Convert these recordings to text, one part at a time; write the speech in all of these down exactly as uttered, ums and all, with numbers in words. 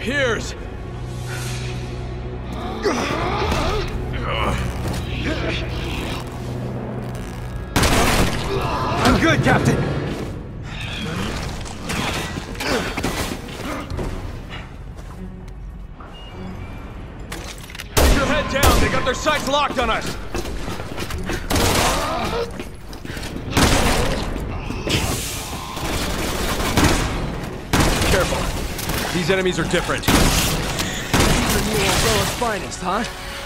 Piers! I'm good, Captain! Keep your head down! They got their sights locked on us! Careful. These enemies are different. These are New Umbrella's finest, huh?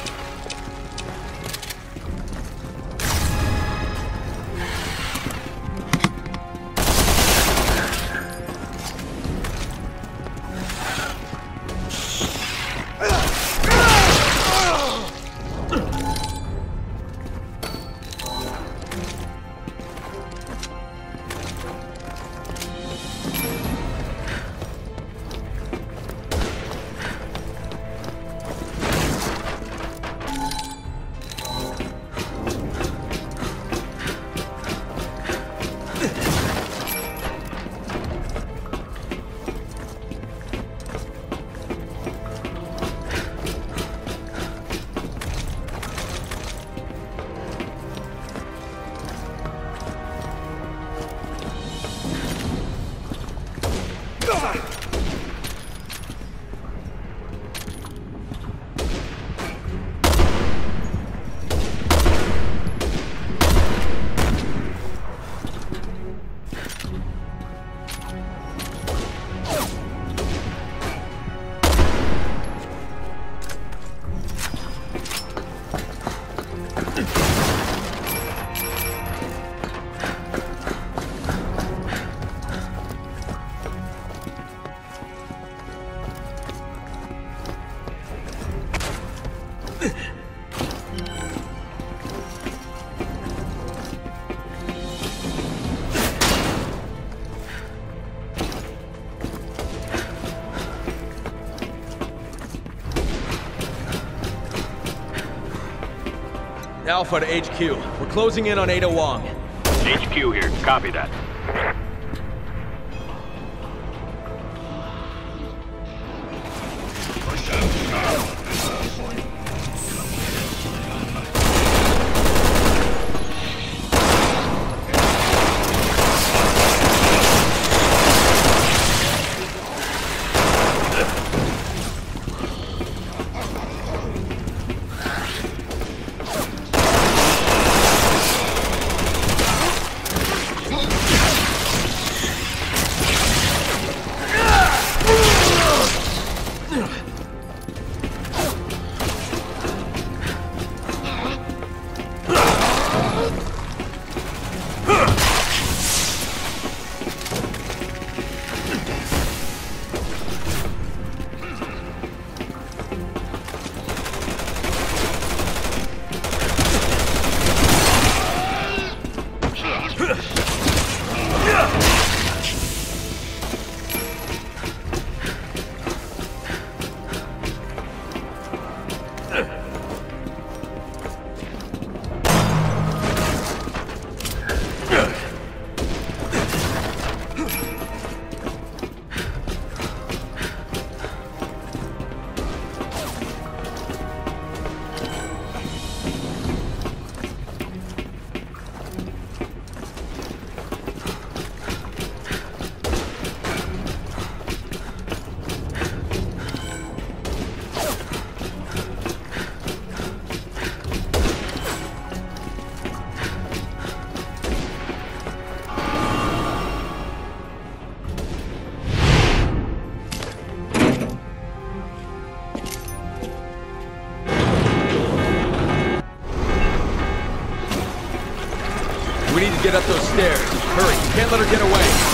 Alpha to H Q. We're closing in on Ada Wong. H Q here. Copy that. We need to get up those stairs. Hurry, you can't let her get away.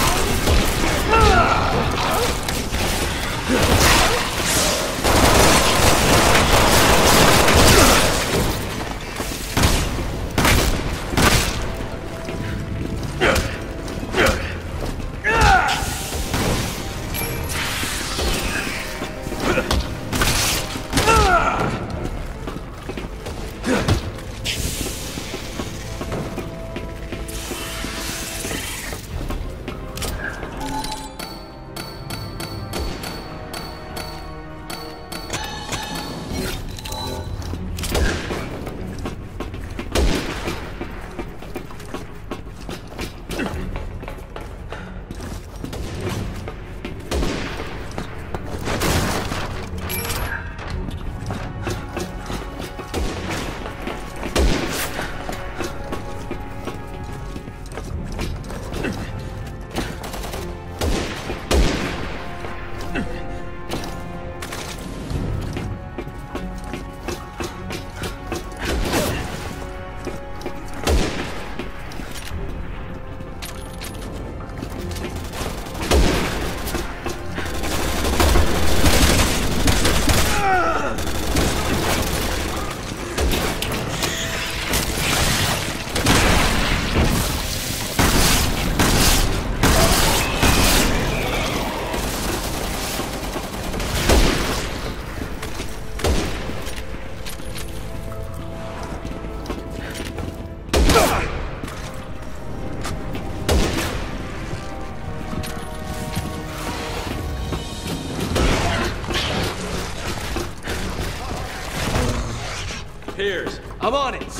Piers, I'm on it!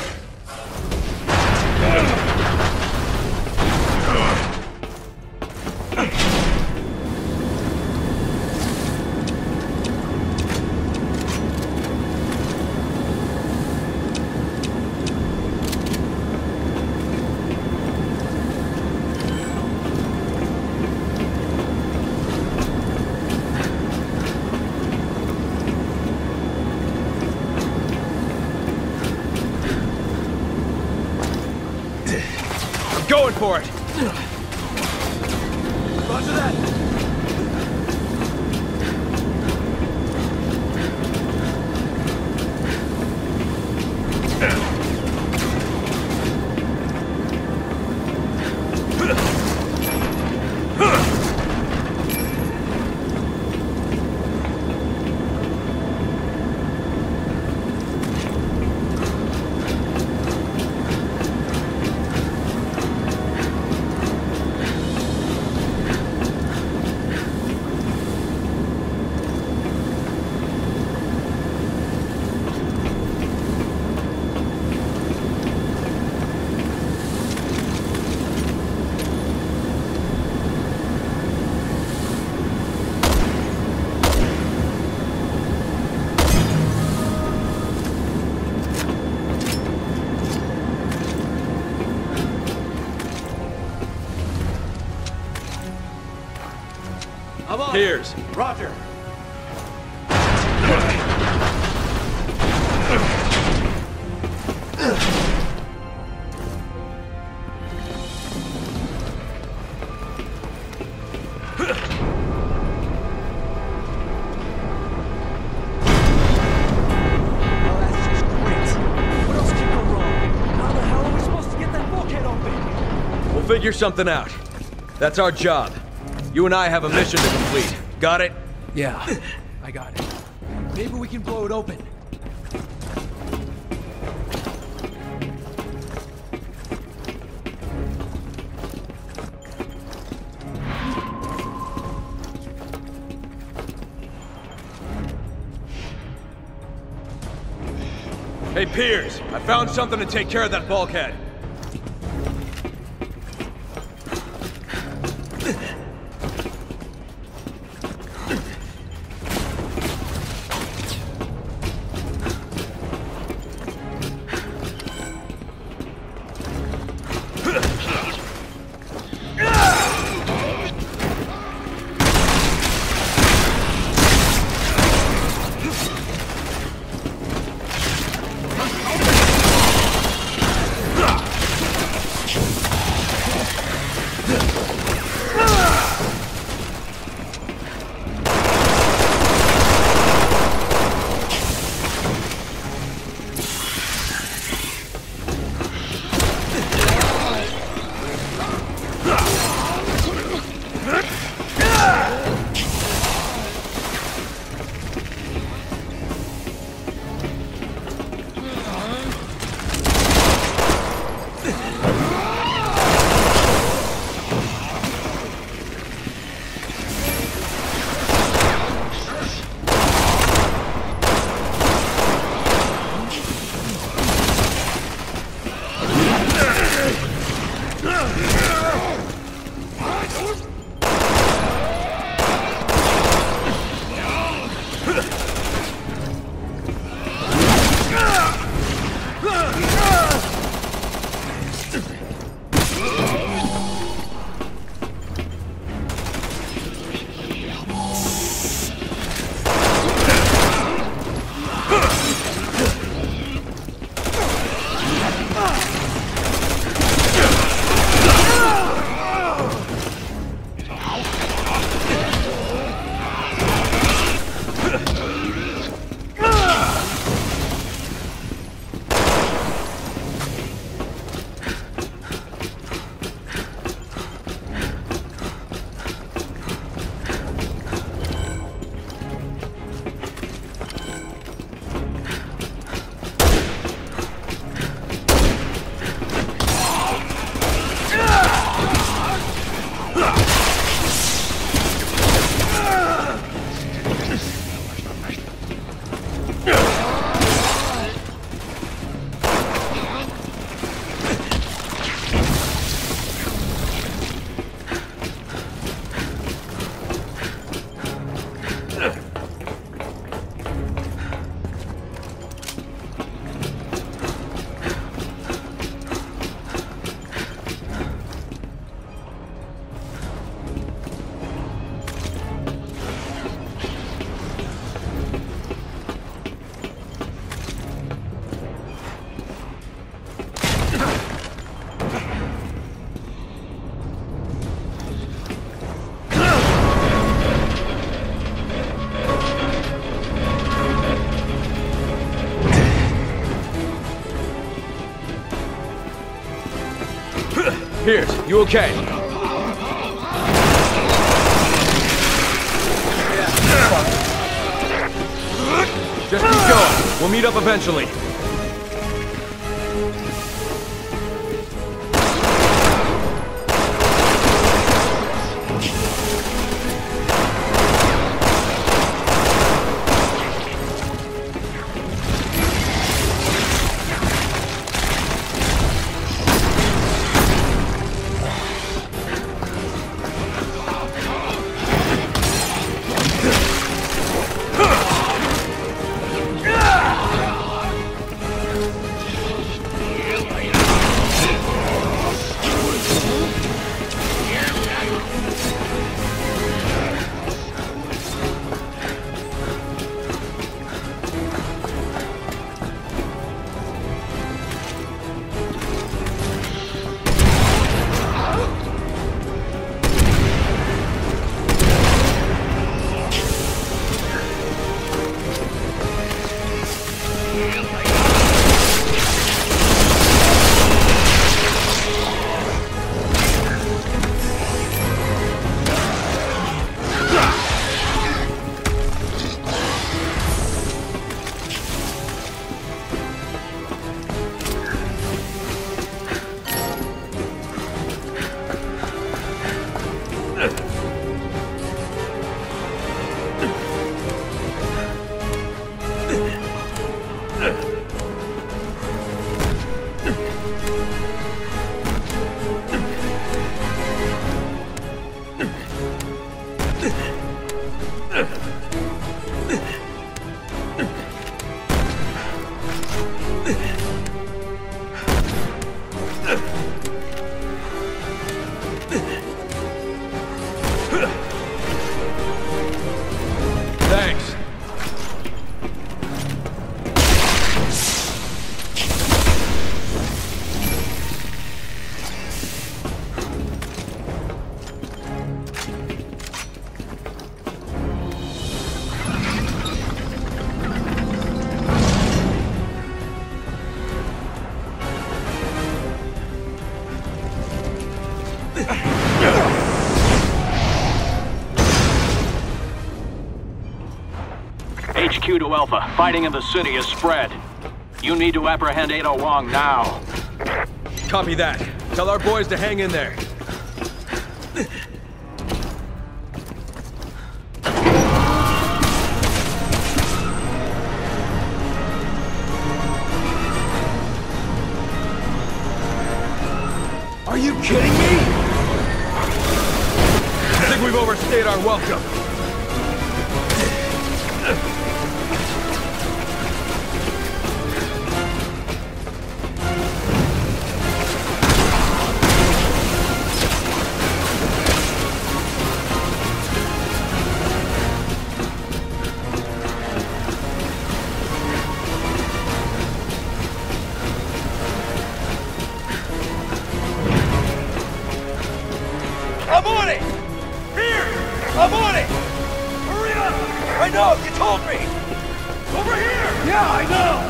Going for it! Roger that! I'm on. Piers. Roger. Figure something out. That's our job. You and I have a mission to complete. Got it? Yeah, I got it. Maybe we can blow it open. Hey, Piers, I found something to take care of that bulkhead. Piers, you okay? Just keep going. We'll meet up eventually. Thanks. H Q to Alpha. Fighting in the city has spread. You need to apprehend Ada Wong now. Copy that. Tell our boys to hang in there. Are you kidding me? I think we've overstayed our welcome. I'm on it! Here! I'm on it! Hurry up! I know, you told me! Over here! Yeah, I know!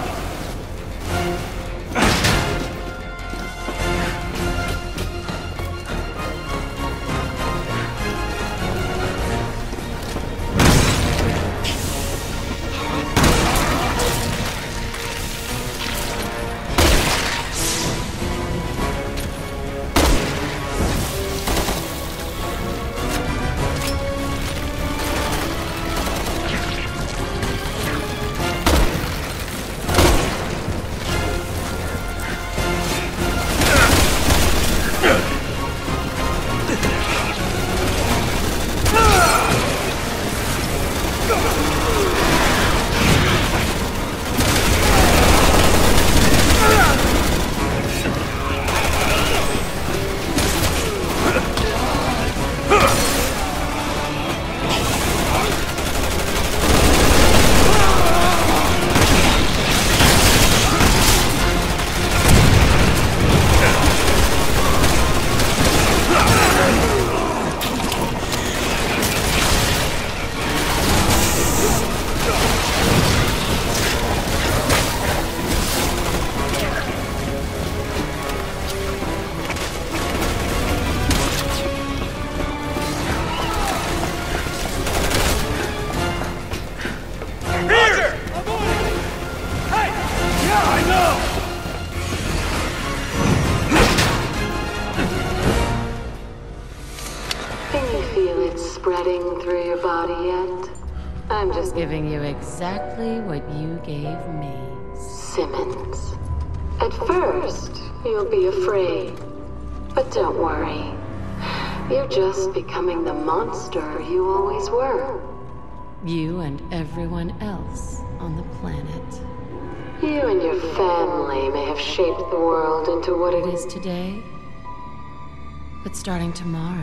spreading through your body yet? I'm just giving you exactly what you gave me, Simmons. At first, you'll be afraid. But don't worry. You're just becoming the monster you always were. You and everyone else on the planet. You and your family may have shaped the world into what it is today. But starting tomorrow,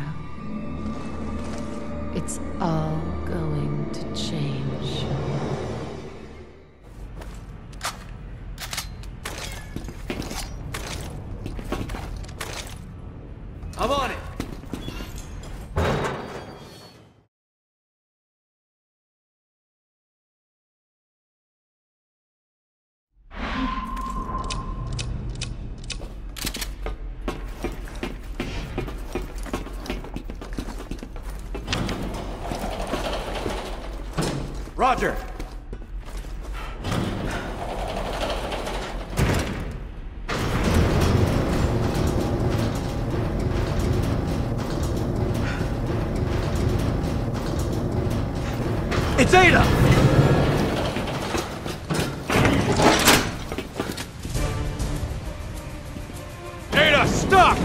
it's all going to change. I'm on it! Roger! It's Ada! Ada, stop!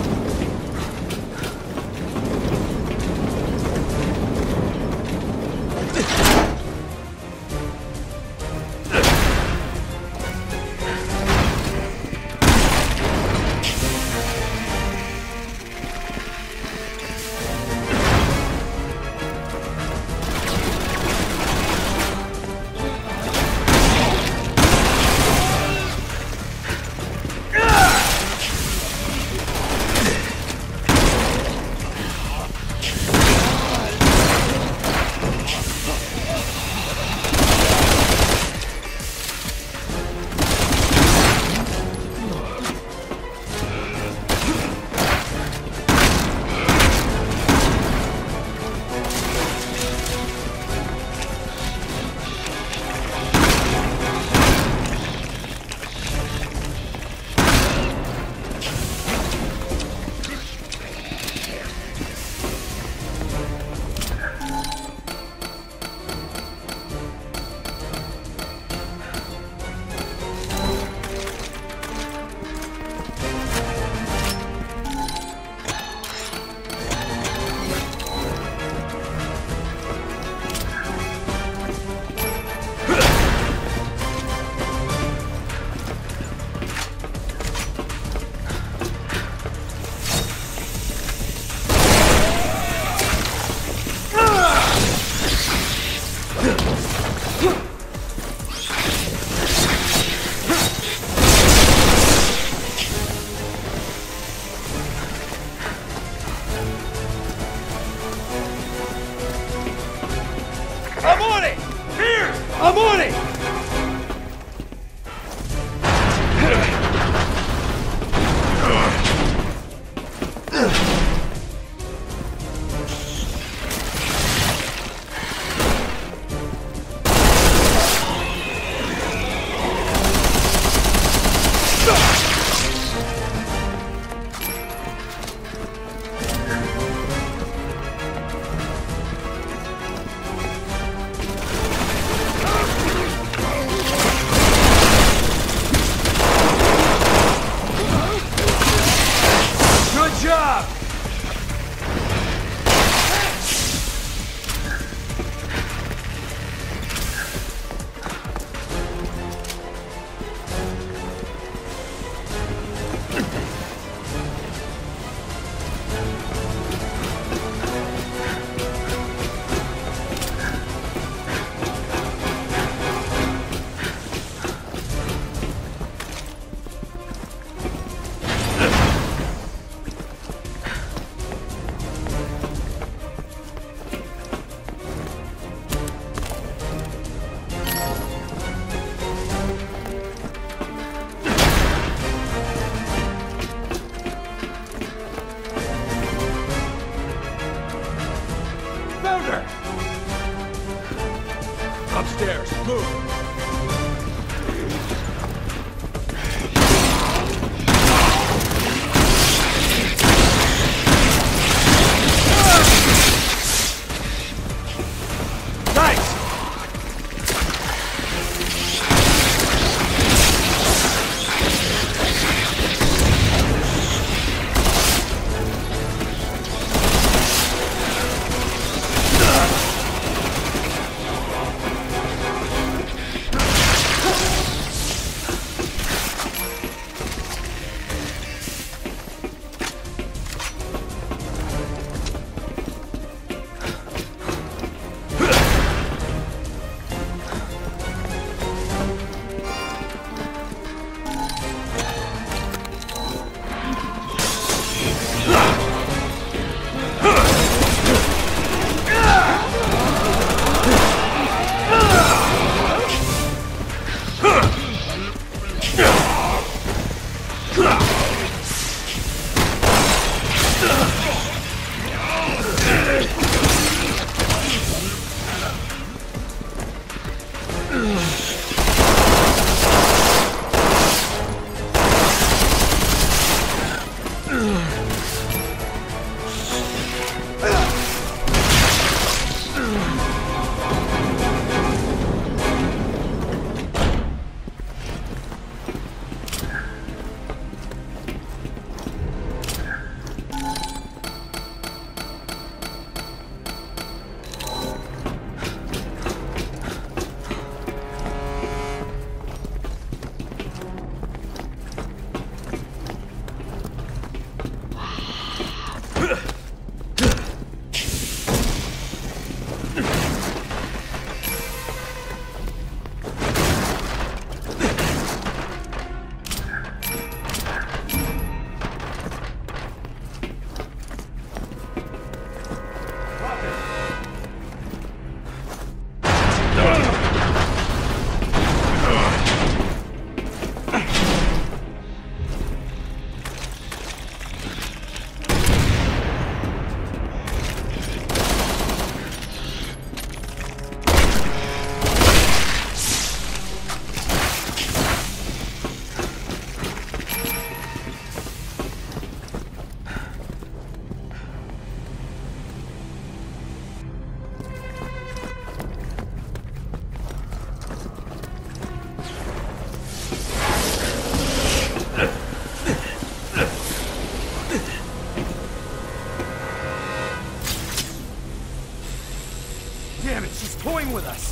toying with us.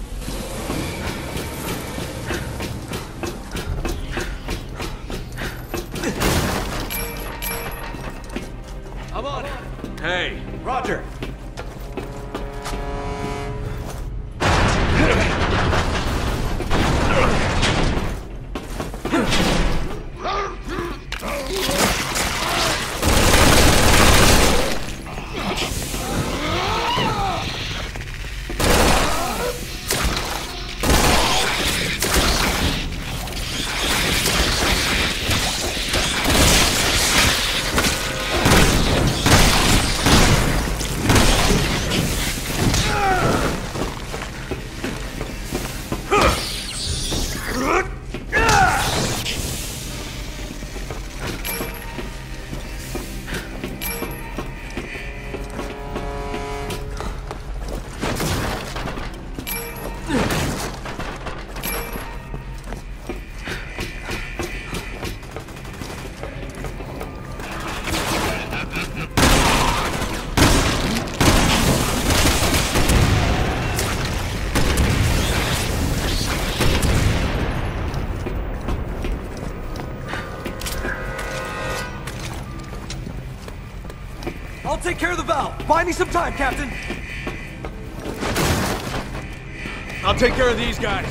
I'm on it. Hey. Roger. I'll take care of the valve. Buy me some time, Captain. I'll take care of these guys.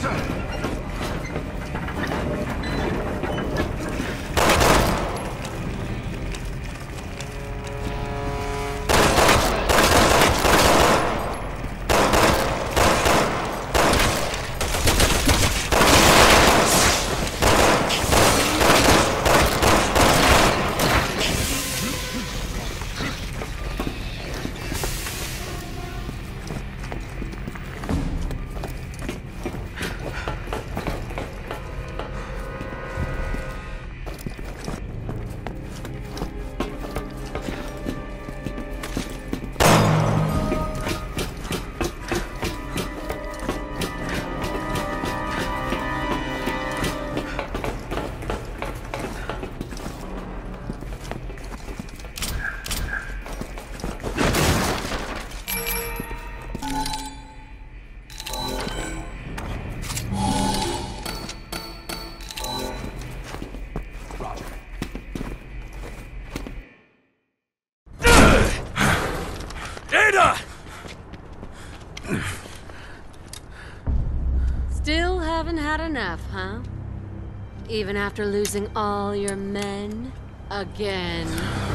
Still haven't had enough, huh? Even after losing all your men? Again.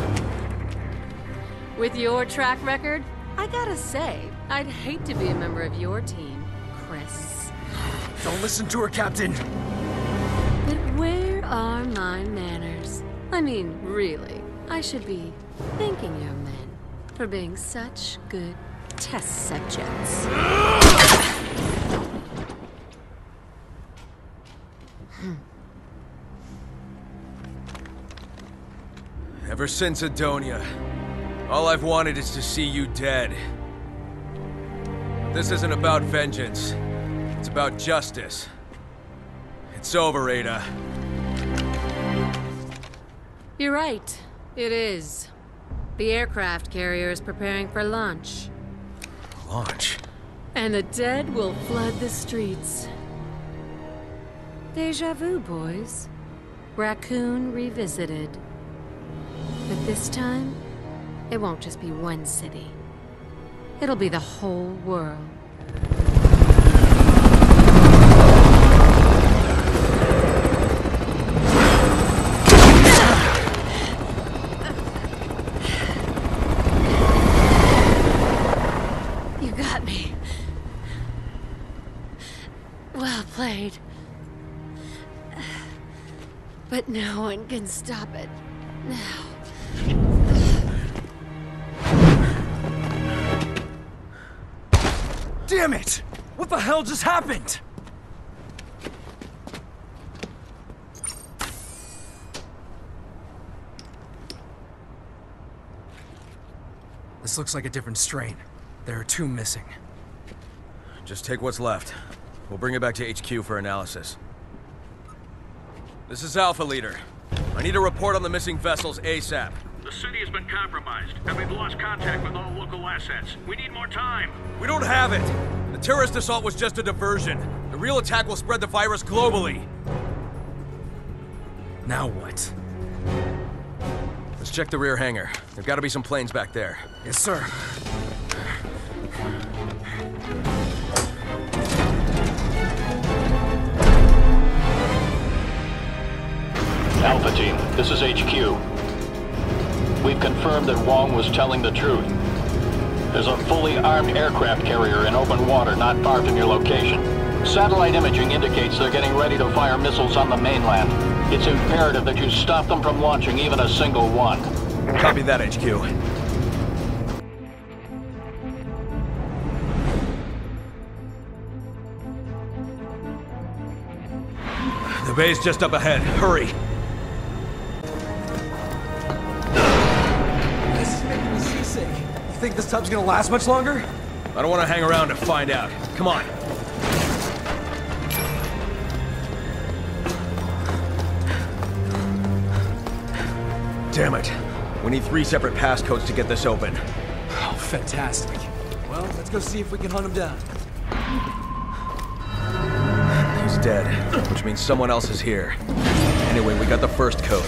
With your track record, I gotta say, I'd hate to be a member of your team, Chris. Don't listen to her, Captain. But where are my manners? I mean, really, I should be thanking your men for being such good test subjects. Ever since Adonia, all I've wanted is to see you dead. This isn't about vengeance. It's about justice. It's over, Ada. You're right. It is. The aircraft carrier is preparing for launch. Launch? And the dead will flood the streets. Deja vu, boys. Raccoon revisited. But this time, it won't just be one city. It'll be the whole world. You got me. Well played. But no one can stop it now. Damn it! What the hell just happened? This looks like a different strain. There are two missing. Just take what's left. We'll bring it back to H Q for analysis. This is Alpha Leader. I need a report on the missing vessels ASAP. The city has been compromised, and we've lost contact with all local assets. We need more time. We don't have it! The terrorist assault was just a diversion. The real attack will spread the virus globally. Now what? Let's check the rear hangar. There've got to be some planes back there. Yes, sir. Alpha Team, this is H Q. We've confirmed that Wong was telling the truth. There's a fully armed aircraft carrier in open water not far from your location. Satellite imaging indicates they're getting ready to fire missiles on the mainland. It's imperative that you stop them from launching even a single one. Copy that, H Q. The bay's just up ahead. Hurry! This is making me seasick. You think this tub's gonna last much longer? I don't want to hang around to find out. Come on. Damn it. We need three separate passcodes to get this open. Oh, fantastic. Well, let's go see if we can hunt him down. He's dead, which means someone else is here. Anyway, we got the first code.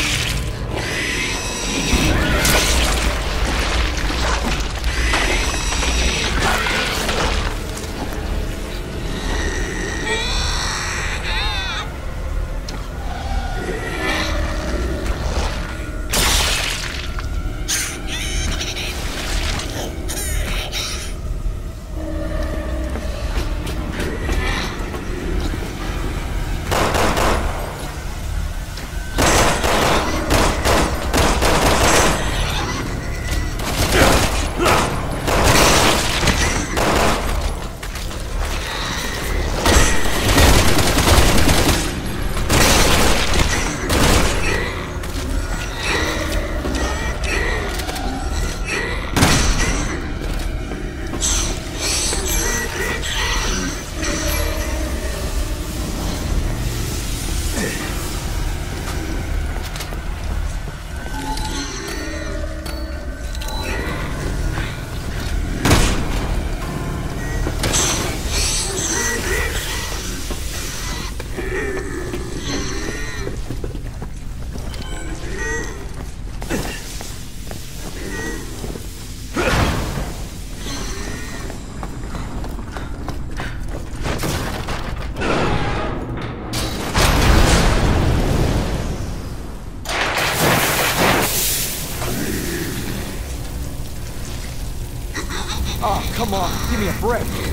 Oh, come on, give me a break.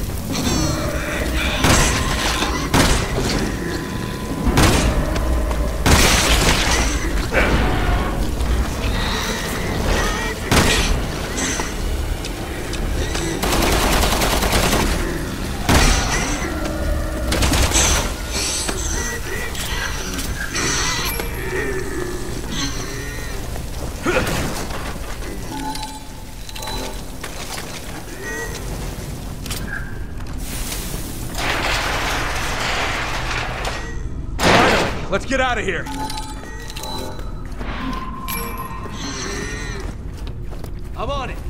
Let's get out of here! I'm on it!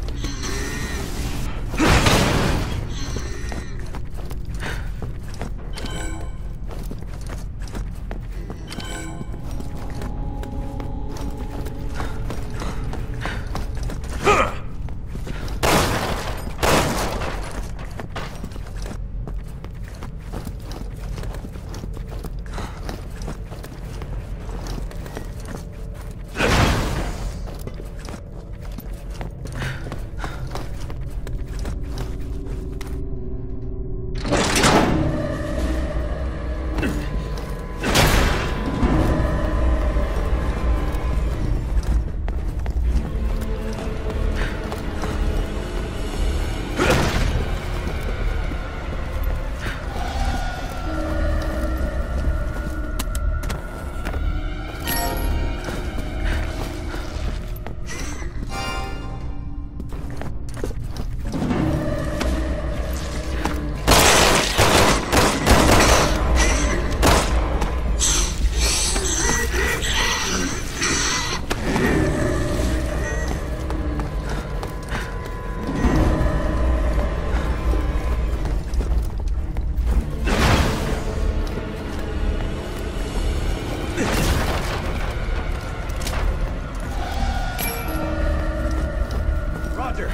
Roger.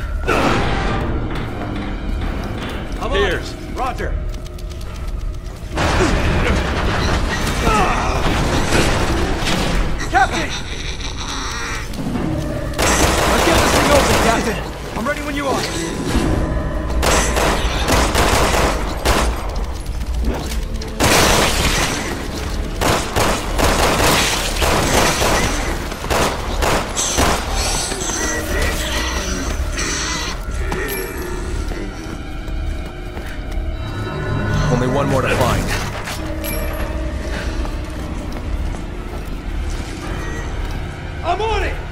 I'm Piers. on it. Roger. Captain! Let's get this thing open, Captain. I'm ready when you are. Only one more to find. I'm on it!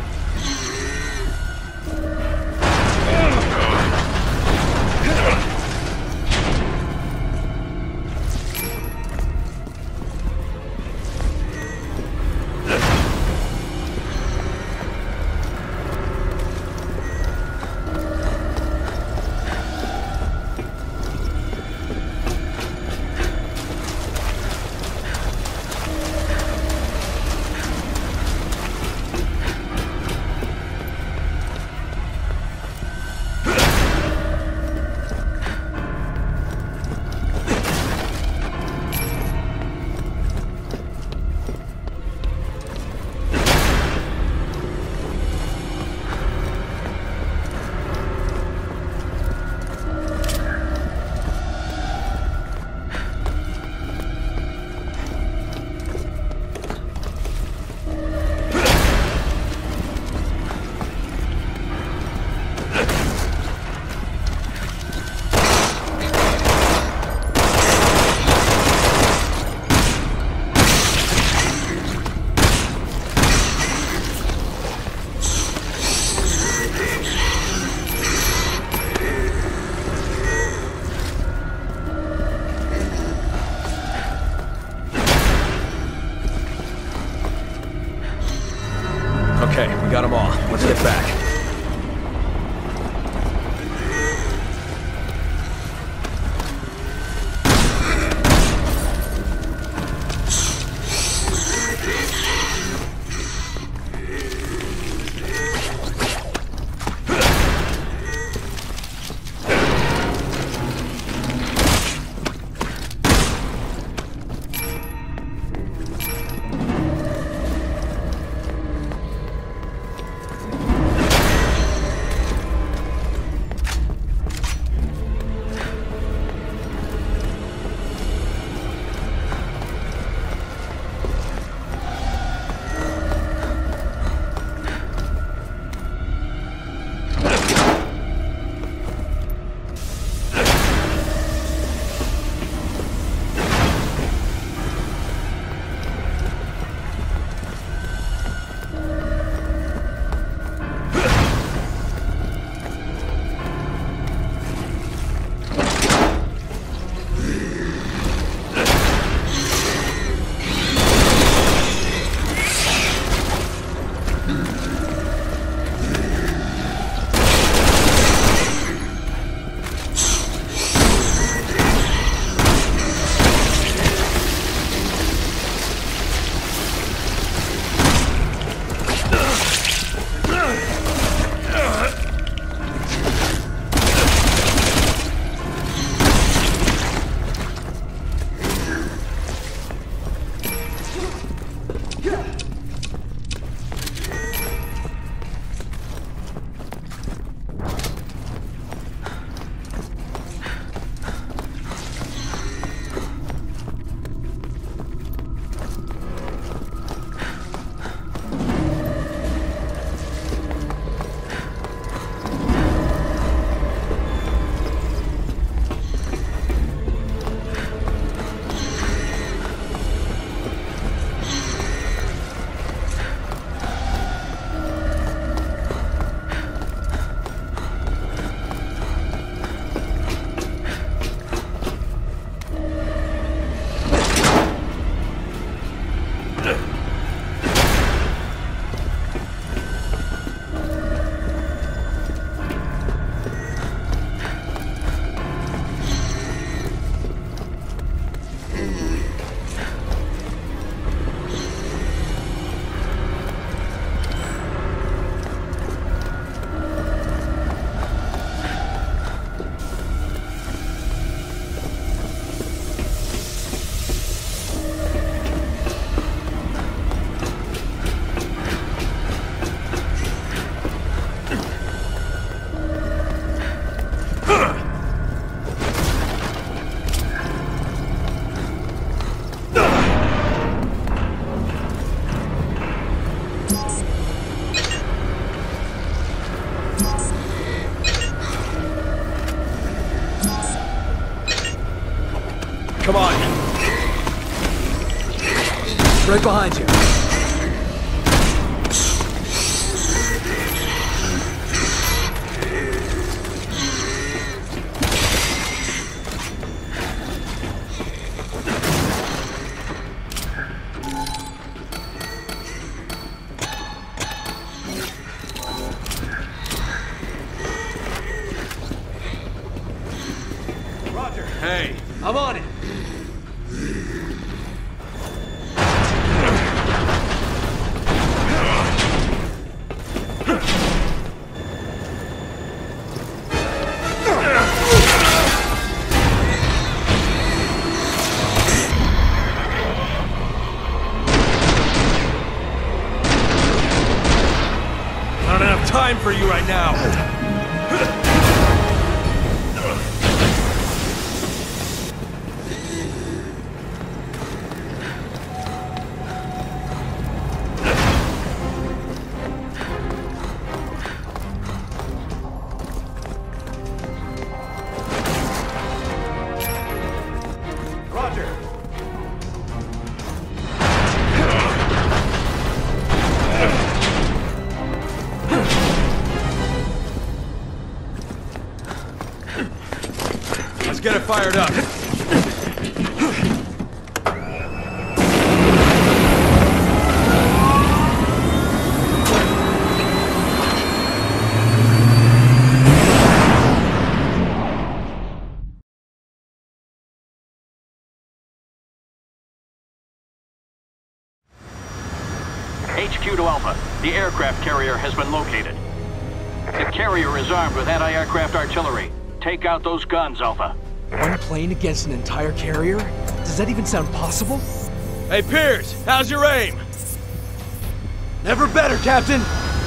Okay, we got them all. Let's get back. Right behind you. Hey, I'm on it. I don't have time for you right now. Let's get it fired up. H Q to Alpha. The aircraft carrier has been located. The carrier is armed with anti-aircraft artillery. Take out those guns, Alpha. One plane against an entire carrier? Does that even sound possible? Hey, Piers, how's your aim? Never better, Captain!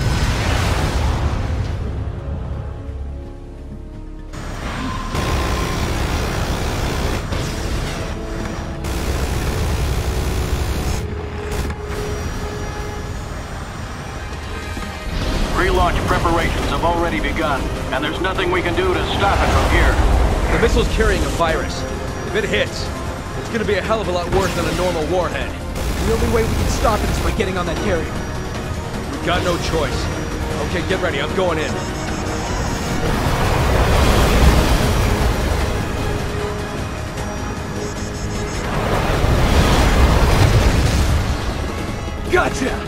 Pre-launch preparations have already begun, and there's nothing we can do to stop it from here. The missile's carrying a virus. If it hits, it's gonna be a hell of a lot worse than a normal warhead. The only way we can stop it is by getting on that carrier. We've got no choice. Okay, get ready, I'm going in. Gotcha!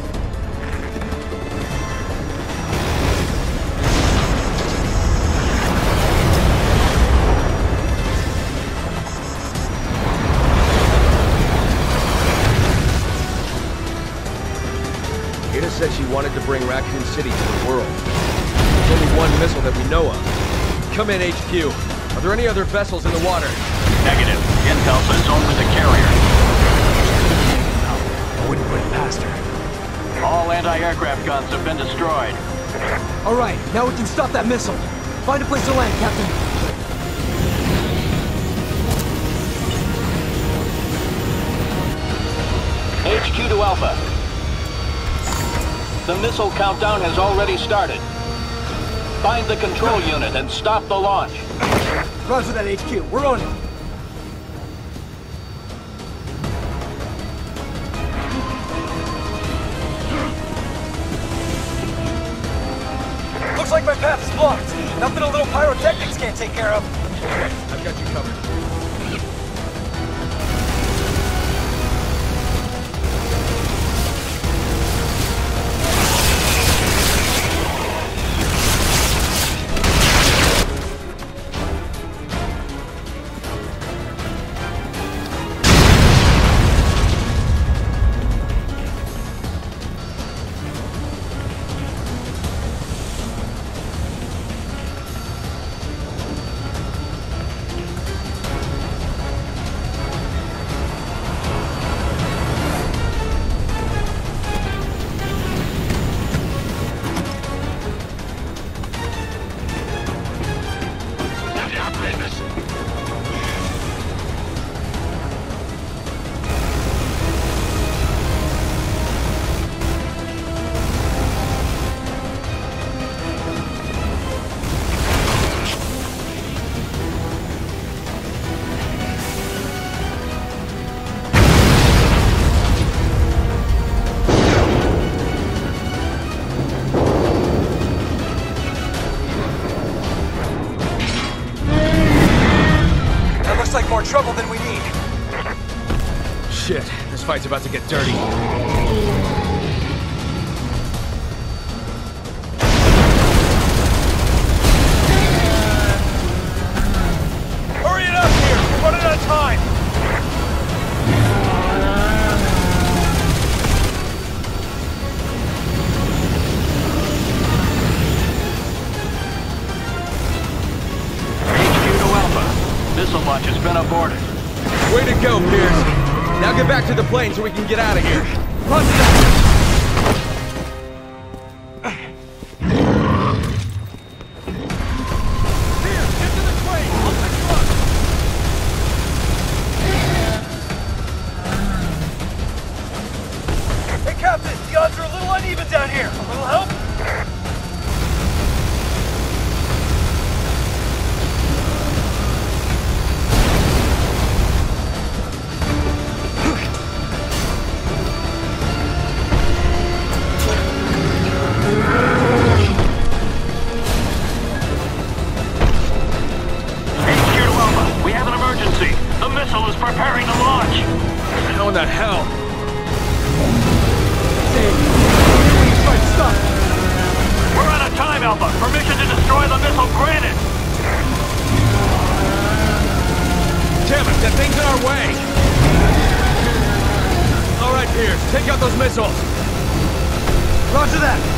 Ada said she wanted to bring Raccoon City to the world. There's only one missile that we know of. Come in, H Q. Are there any other vessels in the water? Negative. Intel says only the carrier. I wouldn't put it past her. All anti-aircraft guns have been destroyed. Alright, now we can stop that missile. Find a place to land, Captain. H Q to Alpha. The missile countdown has already started. Find the control unit and stop the launch. Roger that, H Q. We're on it. Looks like my path is blocked. Nothing a little pyrotechnics can't take care of. I've got you covered. trouble than we need. Shit, this fight's about to get dirty. Hurry it up here! We're running out of time! H Q to Alpha. Missile launch has been aborted. Way to go, Pierce. Now get back to the plane so we can get out of here. Run to the... Down here. A little help? H Q to Alpha. We have an emergency. The missile is preparing to launch. How in the hell? Stop! We're out of time, Alpha. Permission to destroy the missile granted. Damn it, that thing's in our way! All right, Pierce, take out those missiles! Roger that!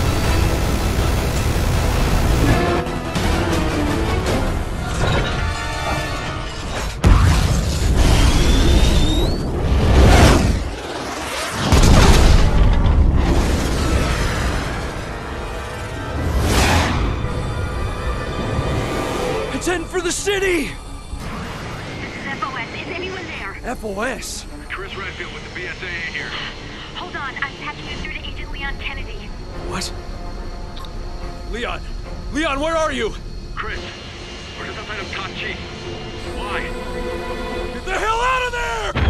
It's heading for the city! This is F O S. Is anyone there? F O S? Chris Redfield with the B S A A here. Hold on. I'm patching you through to Agent Leon Kennedy. What? Leon! Leon, where are you? Chris, we're just outside of Tachi. Why? Get the hell out of there!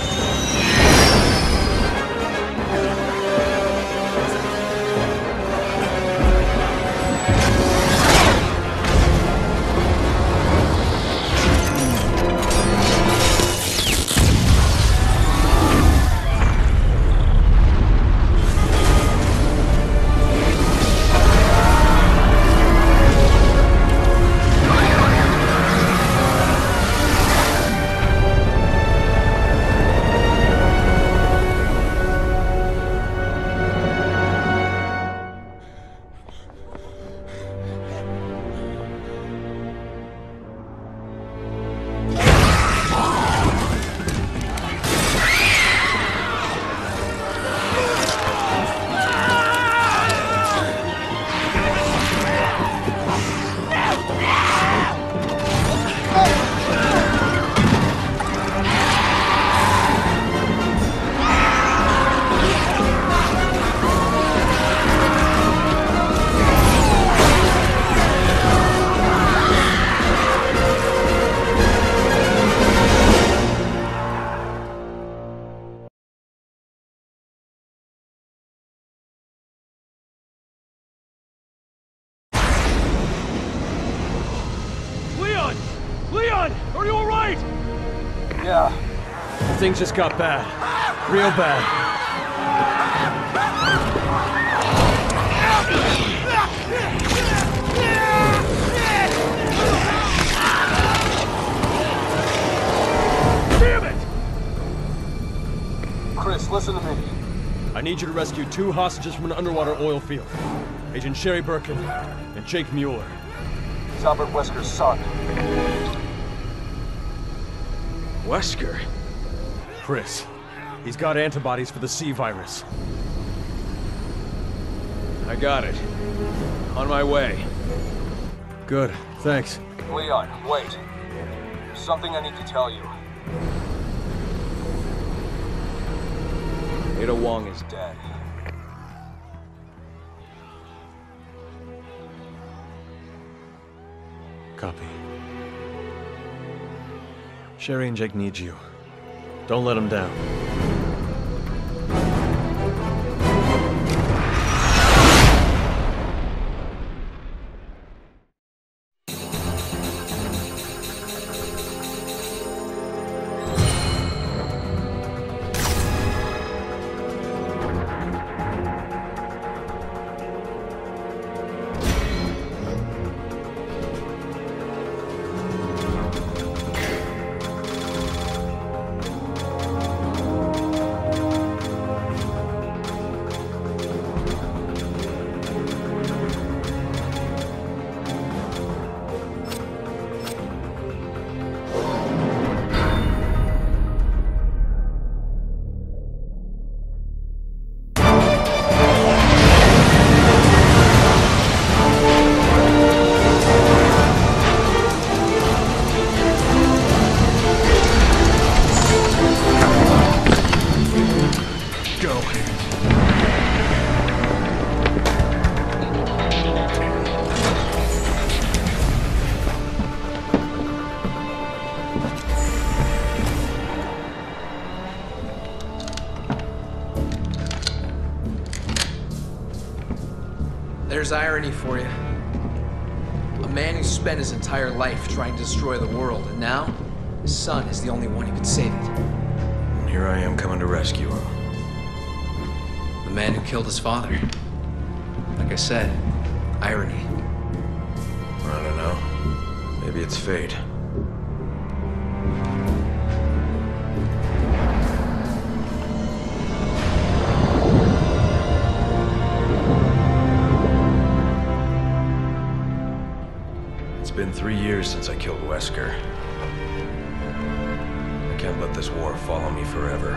Leon! Are you alright? Yeah. Things just got bad. Real bad. Damn it! Chris, listen to me. I need you to rescue two hostages from an underwater oil field. Agent Sherry Birkin and Jake Mueller. He's Albert Wesker's son. Wesker? Chris, he's got antibodies for the C virus. I got it. On my way. Good, thanks. Leon, wait. There's something I need to tell you. Ada Wong is Dead. Copy. Sherry and Jake need you. Don't let them down. There's irony for you. A man who spent his entire life trying to destroy the world, and now his son is the only one who could save it. And here I am coming to rescue him. The man who killed his father. Like I said, irony. I don't know. Maybe it's fate. It's been three years since I killed Wesker. I can't let this war follow me forever.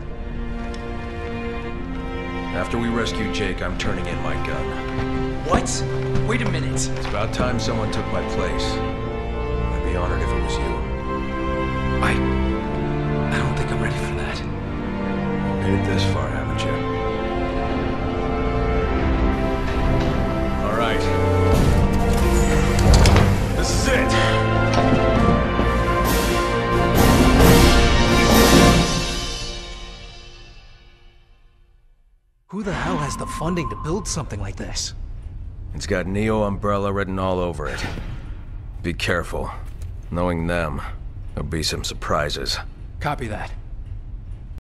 After we rescue Jake, I'm turning in my gun. What? Wait a minute. It's about time someone took my place. I'd be honored if it was you. I... I don't think I'm ready for that. Made it this far, haven't you? All right. This is it! Who the hell has the funding to build something like this? It's got Neo Umbrella written all over it. Be careful. Knowing them, there'll be some surprises. Copy that.